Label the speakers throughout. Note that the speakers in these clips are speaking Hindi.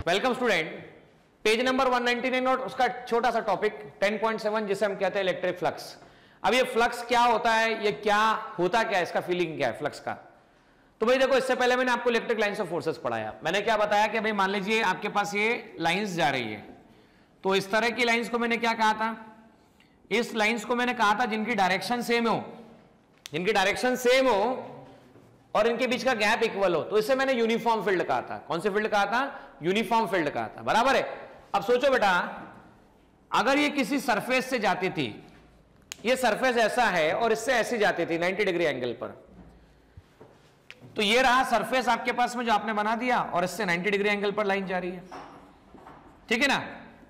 Speaker 1: वेलकम स्टूडेंट, पेज नंबर 199 और उसका छोटा सा टॉपिक 10.7 जिसे हम कहते हैं इलेक्ट्रिक फ्लक्स। अब ये फ्लक्स क्या होता है, ये क्या होता क्या है, इसका फीलिंग क्या है फ्लक्स का। तो भाई देखो, इससे पहले मैंने आपको इलेक्ट्रिक लाइंस ऑफ फोर्सेस पढ़ाया। मैंने क्या बताया कि भाई मान लीजिए आपके पास ये लाइंस जा रही है, तो इस तरह की लाइंस को मैंने क्या कहा था, इस लाइंस को मैंने कहा था जिनकी डायरेक्शन सेम हो, जिनकी डायरेक्शन सेम हो और इनके बीच का गैप इक्वल हो, तो इसे मैंने यूनिफॉर्म फील्ड कहा था। कौन से फील्ड कहा था? यूनिफॉर्म फील्ड कहा था, बराबर है। अब सोचो बेटा, अगर ये किसी सरफेस से जाती थी, ये सरफेस ऐसा है और इससे ऐसी जाती थी 90 डिग्री एंगल पर, तो ये रहा सरफेस आपके पास में जो आपने बना दिया और इससे 90 डिग्री एंगल पर लाइन जा रही है, ठीक है ना।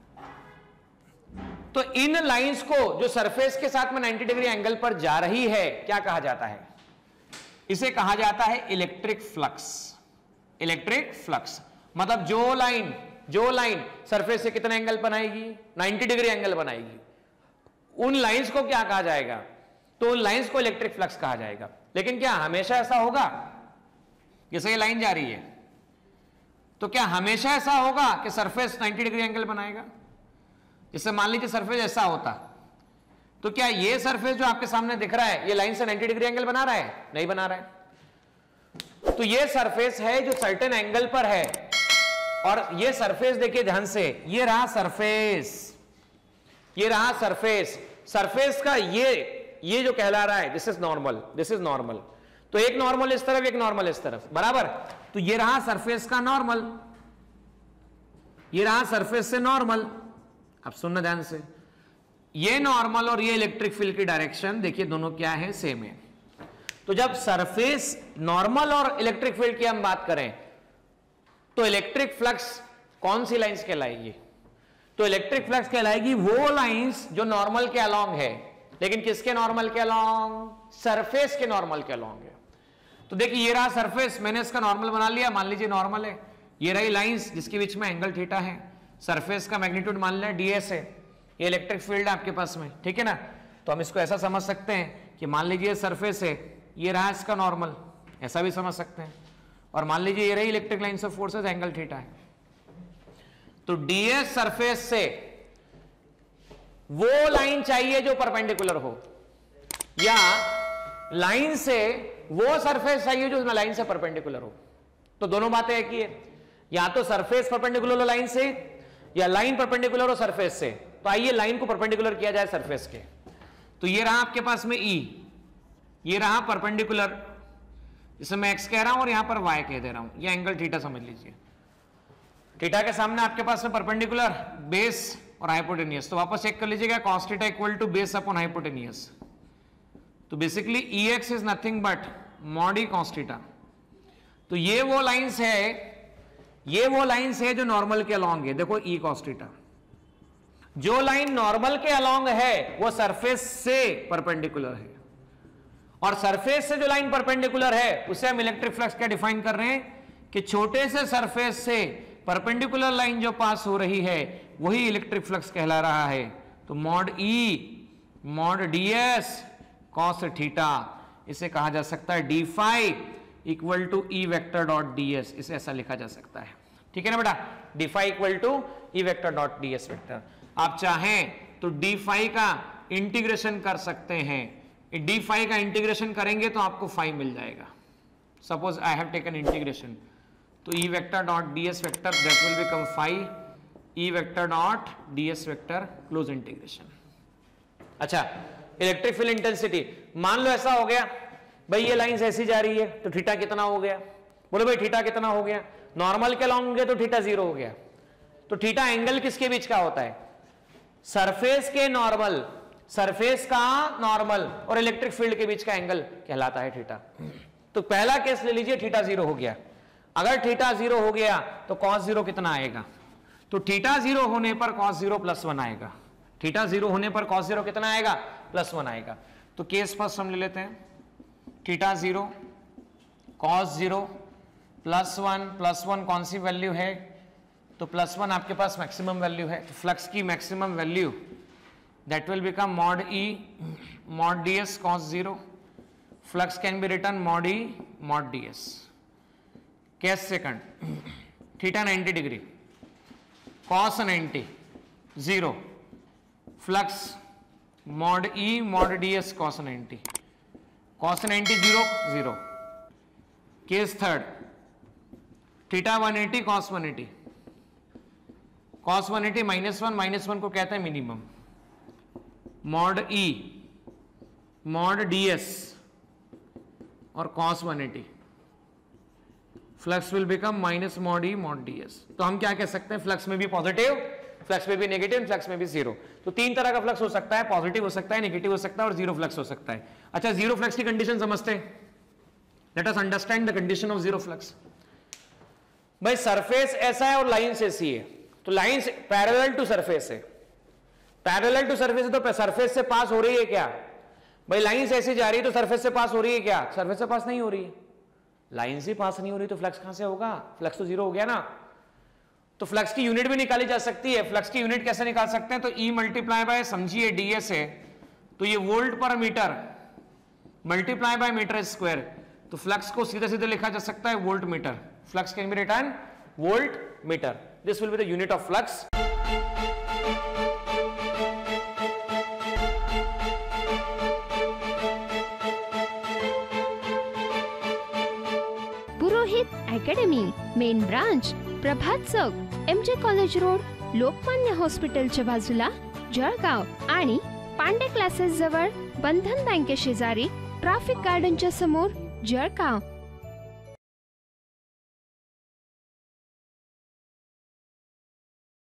Speaker 1: तो इन लाइंस को जो सरफेस के साथ में 90 डिग्री एंगल पर जा रही है, क्या कहा जाता है? इसे कहा जाता है इलेक्ट्रिक फ्लक्स। इलेक्ट्रिक फ्लक्स मतलब जो लाइन सरफेस से कितने एंगल बनाएगी? 90 डिग्री एंगल बनाएगी। उन लाइंस को क्या कहा जाएगा? तो उन लाइंस को इलेक्ट्रिक फ्लक्स कहा जाएगा। लेकिन क्या हमेशा ऐसा होगा? जैसे ये लाइन जा रही है, तो क्या हमेशा ऐसा होगा कि सरफेस 90 डिग्री एंगल बनाएगा? जैसे मान लीजिए सरफेस ऐसा होता, तो क्या ये सरफेस जो आपके सामने दिख रहा है, ये लाइन से 90 डिग्री एंगल बना रहा है? नहीं बना रहा है। तो ये सरफेस है जो सर्टेन एंगल पर है, और ये सरफेस देखिए ध्यान से, ये रहा सरफेस, ये रहा सरफेस। सरफेस का ये जो कहला रहा है, this is normal, this is normal. तो एक नॉर्मल इस तरफ, एक नॉर्मल इस तरफ, बराबर। तो ये रहा सरफेस का नॉर्मल, ये रहा सरफेस से नॉर्मल। अब सुनना ध्यान से, ये नॉर्मल और ये इलेक्ट्रिक फील्ड की डायरेक्शन देखिए दोनों क्या है? सेम है। तो जब सरफेस नॉर्मल और इलेक्ट्रिक फील्ड की हम बात करें, तो इलेक्ट्रिक फ्लक्स कौन सी लाइंस कहलाएगी? तो इलेक्ट्रिक फ्लक्स कहलाएगी वो लाइंस जो नॉर्मल के अलोंग है। लेकिन किसके नॉर्मल के अलोंग? सरफेस के नॉर्मल के अलोंग है। तो देखिए ये रहा सरफेस, मैंने इसका नॉर्मल बना लिया, मान लीजिए नॉर्मल है। ये रही लाइंस जिसके बीच में एंगल थीटा है, सरफेस का मैग्नीट्यूड मान लिया ds है, ये इलेक्ट्रिक फील्ड है आपके पास में, ठीक है ना। तो हम इसको ऐसा समझ सकते हैं कि मान लीजिए सरफेस है, ये रहा इसका नॉर्मल, ऐसा भी समझ सकते हैं। और मान लीजिए ये रही electric lines of forces, angle theta है। तो ds सरफेस से वो लाइन चाहिए जो परपेंडिकुलर हो, या लाइन से वो सरफेस चाहिए जो लाइन से परपेंडिकुलर हो। तो दोनों बातें एक ही है, या तो सरफेस परपेंडिकुलर हो लाइन से, या लाइन परपेंडिकुलर हो सरफेस से। तो आइए लाइन को परपेंडिकुलर किया जाए सरफेस के। तो ये रहा आपके पास में E, ये रहा परपेंडिकुलर, जिसे मैं x कह रहा हूं और यहां पर y कह दे रहा हूं, ये एंगल थीटा समझ लीजिए। थीटा के सामने आपके पास में परपेंडिकुलर, बेस और हाइपोटेनियस। तो वापस चेक कर लीजिएगा, cos theta equal to base upon hypotenuse. तो basically Ex is nothing but mod E cos theta. तो ये वो लाइंस है, ये वो लाइंस है जो नॉर्मल के अलोंग है। देखो E cos थीटा, जो लाइन नॉर्मल के अलोंग है वो सरफेस से परपेंडिकुलर है, और सरफेस से जो लाइन परपेंडिकुलर है उसे हम इलेक्ट्रिक फ्लक्स क्या डिफाइन कर रहे हैं कि छोटे से सरफेस से परपेंडिकुलर लाइन जो पास हो रही है वही इलेक्ट्रिक फ्लक्स कहला रहा है। तो mod E mod ds cos theta, इसे कहा जा सकता है d phi equal to E vector dot ds, इसे ऐसा लिखा जा सकता है, ठीक है ना बेटा। d phi equal to E vector dot ds vector. आप चाहें तो d फाई का इंटीग्रेशन कर सकते हैं, d फाई का इंटीग्रेशन करेंगे तो आपको फाई मिल जाएगा। Suppose I have taken integration, तो E vector dot ds vector that will become phi E vector dot ds vector close integration. अच्छा, इलेक्ट्रिक फील्ड इंटेंसिटी मान लो ऐसा हो गया भाई, ये लाइन ऐसी जा रही है तो थीटा कितना हो गया? बोलो भाई थीटा कितना हो गया? नॉर्मल के लॉन्ग गए तो थीटा 0 हो गया। तो थीटा एंगल किसके बीच का होता है? सरफेस के नॉर्मल, सरफेस का नॉर्मल और इलेक्ट्रिक फील्ड के बीच का एंगल कहलाता है थीटा। तो पहला केस ले लीजिए, थीटा 0 हो गया। अगर थीटा 0 हो गया तो cos 0 कितना आएगा? तो थीटा 0 होने पर cos 0 प्लस 1 आएगा। थीटा 0 होने पर cos 0 कितना आएगा? प्लस 1 आएगा। तो केस फर्स्ट हम ले लेते हैं, थीटा 0 cos 0 प्लस 1 कौन सी वैल्यू है? तो प्लस 1 आपके पास मैक्सिमम वैल्यू है। तो फ्लक्स की maximum value that will become mod E mod ds cos 0। Flux can be written mod E mod ds। Case second, theta 90 degree, cos 90 0, flux mod E mod ds cos 90, cos 90 0 0. Case third, theta 180 cos 180, cos 180 -1 को कहते हैं minimum, mod E mod ds और cos 180, flux will become minus mod E mod ds. तो हम क्या कह सकते हैं, फ्लक्स में भी पॉजिटिव, फ्लक्स में भी नेगेटिव, फ्लक्स में भी जीरो. तो तीन तरह का फ्लक्स हो सकता है, पॉजिटिव हो सकता है, नेगेटिव हो सकता है और जीरो फ्लक्स हो सकता है. अच्छा, जीरो फ्लक्स की कंडीशन समझते हैं. Let us understand the condition of zero flux. भाई सरफेस ऐसा है और लाइन ऐसी है, तो लाइन पैरेलल टू सरफेस है. पैरेलल टू सरफेस है तो सरफेस से पास हो रही है क्या? भाई लाइन ऐसे जा रही है तो सरफेस से पास हो रही है क्या? सरफेस से पास नहीं हो रही है. लाइन से पास नहीं हो रही तो फ्लक्स कहां से होगा? फ्लक्स तो जीरो हो गया ना. तो फ्लक्स की यूनिट भी निकाली जा सकती है. फ्लक्स की यूनिट कैसे निकाल सकते हैं? तो E मल्टीप्लाई बाय, समझिए ds है तो ये वोल्ट पर metre multiply by metre square. तो फ्लक्स को सीधे सीधे लिखा जा सकता है volt metre. Flux can be written volt metre. This will be the unit of flux.
Speaker 2: Purohit academy, main branch, Prabhat Chowk, MJ college road, Lokmanya हॉस्पिटलच्या बाजूला, जळगाव आणि पांडे क्लासेस जवळ, बंधन बँके शेजारी, ट्रॅफिक गार्डनच्या समोर, जळगाव.